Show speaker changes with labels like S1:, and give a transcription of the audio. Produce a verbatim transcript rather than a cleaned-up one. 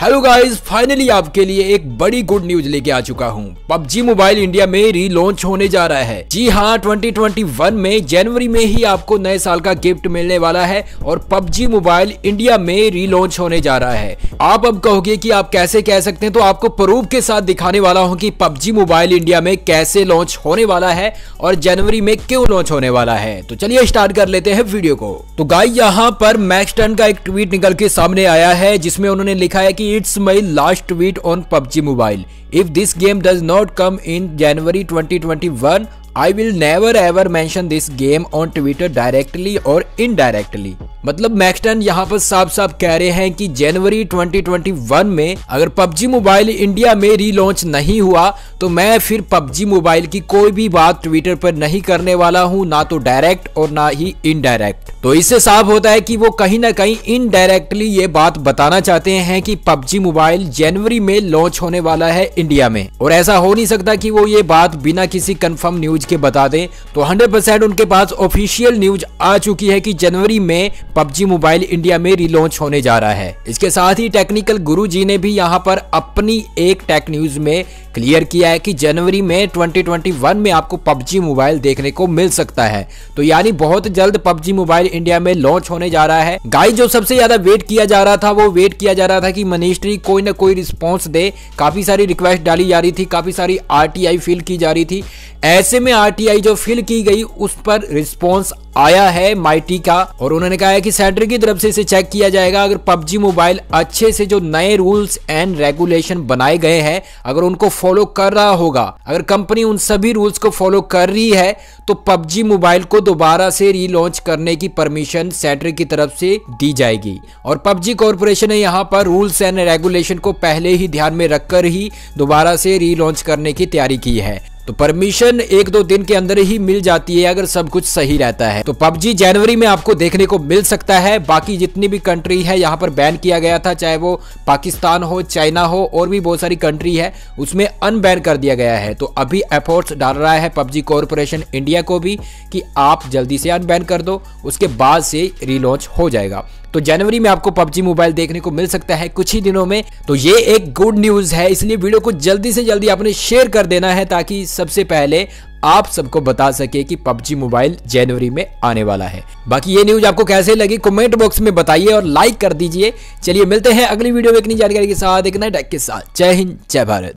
S1: Hello guys, finally आपके लिए एक बड़ी गुड न्यूज लेके आ चुका हूँ। पबजी मोबाइल इंडिया में रीलॉन्च होने जा रहा है। जी हाँ, ट्वेंटी ट्वेंटी वन में जनवरी में ही आपको नए साल का गिफ्ट मिलने वाला है और पबजी मोबाइल इंडिया में रीलॉन्च होने जा रहा है। आप अब कहोगे कि आप कैसे कह सकते हैं, तो आपको प्रूफ के साथ दिखाने वाला हूँ कि पबजी मोबाइल इंडिया में कैसे लॉन्च होने वाला है और जनवरी में क्यों लॉन्च होने वाला है। तो चलिए स्टार्ट कर लेते हैं वीडियो को। तो गाइस, यहाँ पर मैक्सटन का एक ट्वीट निकल के सामने आया है जिसमें उन्होंने लिखा है कि it's my last tweet on P U B G Mobile. If this game does not come in January twenty twenty-one, I will never ever mention this game on Twitter directly or indirectly. मतलब Maxtern यहाँ पर साफ साफ कह रहे हैं कि जनवरी twenty twenty one में अगर पबजी मोबाइल इंडिया में रीलॉन्च नहीं हुआ तो मैं फिर पबजी मोबाइल की कोई भी बात ट्विटर पर नहीं करने वाला हूँ, ना तो डायरेक्ट और ना ही इनडायरेक्ट। तो इससे साफ होता है कि वो कहीं ना कहीं इनडायरेक्टली ये बात बताना चाहते हैं कि पबजी मोबाइल जनवरी में लॉन्च होने वाला है इंडिया में। और ऐसा हो नहीं सकता कि वो ये बात बिना किसी कंफर्म न्यूज के बता दें। तो हंड्रेड परसेंट उनके पास ऑफिशियल न्यूज आ चुकी है कि जनवरी में पबजी मोबाइल इंडिया में रीलॉन्च होने जा रहा है। इसके साथ ही टेक्निकल गुरु जी ने भी यहाँ पर अपनी एक टेक न्यूज में क्लियर किया है कि जनवरी में ट्वेंटी ट्वेंटी वन में आपको पबजी मोबाइल देखने को मिल सकता है। तो यानी बहुत जल्द पबजी मोबाइल इंडिया में लॉन्च होने जा रहा है। गाइस, जो सबसे ज्यादा वेट किया जा रहा था वो वेट किया जा रहा था कि मिनिस्ट्री कोई ना कोई रिस्पॉन्स दे। काफी सारी रिक्वेस्ट डाली जा रही थी, काफी सारी आरटीआई फिल की जा रही थी। ऐसे में आरटीआई जो फिल की गई उस पर रिस्पॉन्स आया है माइटी का और उन्होंने कहा है कि सेंटर की तरफ से इसे चेक किया जाएगा। अगर पबजी मोबाइल अच्छे से जो नए रूल्स एंड रेगुलेशन बनाए गए हैं अगर उनको फॉलो कर रहा होगा, अगर कंपनी उन सभी रूल्स को फॉलो कर रही है तो पबजी मोबाइल को दोबारा से रीलॉन्च करने की परमिशन सेंटर की तरफ से दी जाएगी। और पबजी कॉर्पोरेशन ने यहाँ पर रूल्स एंड रेगुलेशन को पहले ही ध्यान में रखकर ही दोबारा से रीलॉन्च करने की तैयारी की है। तो परमिशन एक दो दिन के अंदर ही मिल जाती है अगर सब कुछ सही रहता है। तो पबजी जनवरी में आपको देखने को मिल सकता है। बाकी जितनी भी कंट्री है यहाँ पर बैन किया गया था, चाहे वो पाकिस्तान हो, चाइना हो, और भी बहुत सारी कंट्री है, उसमें अनबैन कर दिया गया है। तो अभी एफर्ट्स डाल रहा है पबजी कॉर्पोरेशन इंडिया को भी कि आप जल्दी से अनबैन कर दो, उसके बाद से रीलॉन्च हो जाएगा। तो जनवरी में आपको पबजी मोबाइल देखने को मिल सकता है कुछ ही दिनों में। तो ये एक गुड न्यूज है, इसलिए वीडियो को जल्दी से जल्दी आपने शेयर कर देना है ताकि सबसे पहले आप सबको बता सके कि पबजी मोबाइल जनवरी में आने वाला है। बाकी ये न्यूज आपको कैसे लगी कमेंट बॉक्स में बताइए और लाइक कर दीजिए। चलिए मिलते हैं अगली वीडियो में एक नई जानकारी के साथ, एक नए टैग के साथ। जय हिंद, जय भारत।